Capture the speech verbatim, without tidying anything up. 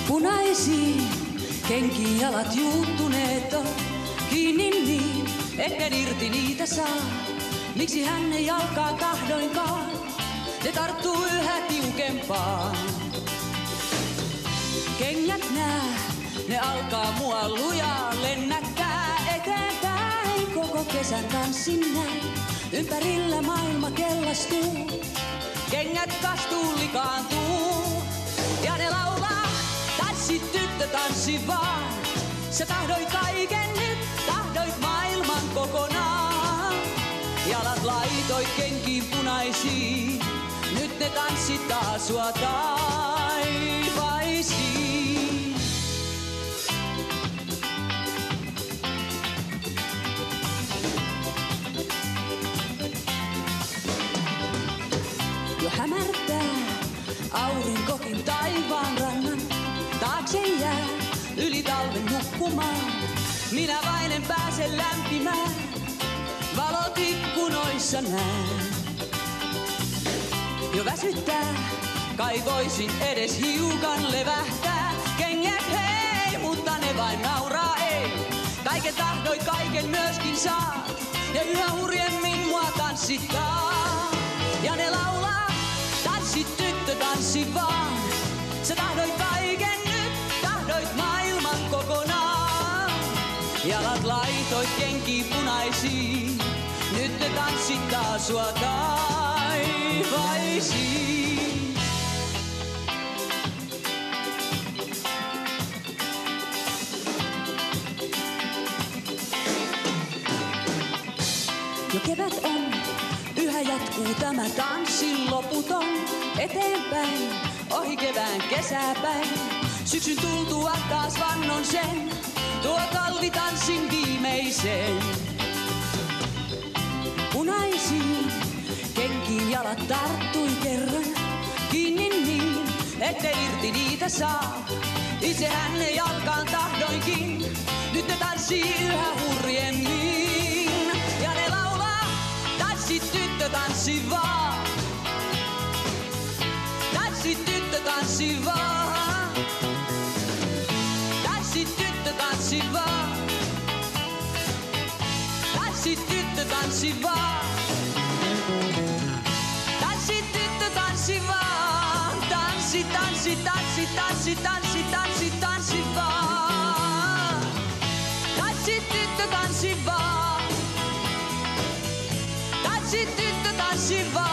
Punaisiin kenkiin jalat juuttuneet on kiinni niin, etten irti niitä saa. Miksi hän ei jalkaa tahdoinkaan, ne tarttuu yhä tiukempaan. Kengät nää, ne alkaa mua lujaa lennättää eteenpäin. Koko kesän tanssin näin, ympärillä maailma kellastuu. Kengät kastuu likaantuu ja ne laulaa, tanssi tyttö tanssi vaan. Sä tahdoit kaiken nyt, tahdoit maailman kokonaan. Jalat laitoit kenkiin punaisiin, nyt ne tanssittaa sua taivaisiin. Jo hämärtää, aurinkokin taivaan rannan taakse jää, yli talven nukkumaan. Minä vain en pääse lämpimään, valot ikkunoissa näen. Jo väsyttää, kai voisin edes hiukan levähtää. Kengät hei, mutta ne vain nauraa ei. Kaiken tahdoit, kaiken myöskin saat, ja yhä hurjemmin mua tanssittaa. Ja ne laulaa, tanssi tyttö, tanssi vaan. Sä tahdoit kaiken nyt, tahdoit maailman kokonaan. Jalat laitoit kenkiin punaisiin, nyt ne tanssittaa sua taivaisiin. Jo kevät on, yhä jatkuu tämä tanssin loputon. Eteenpäin, ohi kevään kesäpäin. Syksyn tultua taas vannon sen, tuo talvitanssin viimeisen. Punaisiin kenkiin jalat tarttui kerran, kiinni niin, ettei irti niitä saa. Itsehän ne jalkaan tahdoinkin, nyt ne tanssii yhä hurjemmin. Ja ne laulaa, tanssi tyttö, tanssi vaan. Tanssi tyttö, tanssi vaan. Tanssi tyttö, tanssi vaan. Tanssi tyttö, tanssi vaan. Tanssi tyttö, tanssi vaan. Tanssi, tanssi, tanssi, tanssi, tanssi, tanssi, tanssi vaan. Tanssi tyttö, tanssi vaan. Tanssi tyttö, tanssi vaan.